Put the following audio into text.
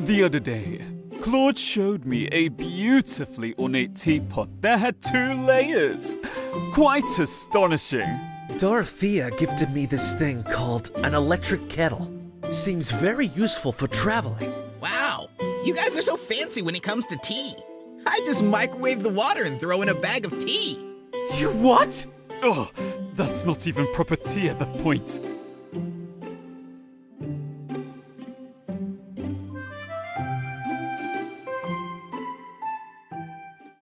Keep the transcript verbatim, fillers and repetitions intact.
The other day, Claude showed me a beautifully ornate teapot that had two layers. Quite astonishing. Dorothea gifted me this thing called an electric kettle. Seems very useful for traveling. Wow, you guys are so fancy when it comes to tea. I just microwave the water and throw in a bag of tea. You what? Oh, that's not even proper tea at that point.